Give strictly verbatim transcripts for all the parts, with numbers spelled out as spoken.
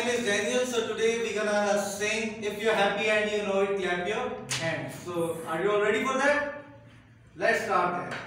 name is Daniel. So today we're gonna sing If You're Happy and You Know It, Clap Your Hands. So are you all ready for that? Let's start then.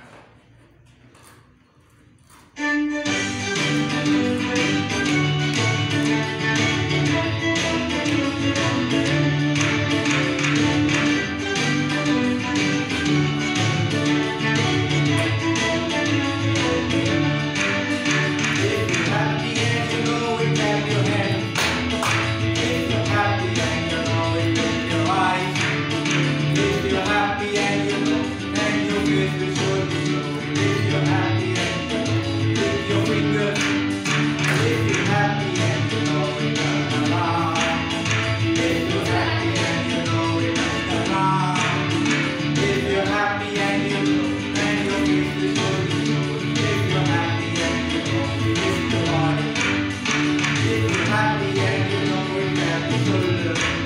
Happy and you know it, happy, so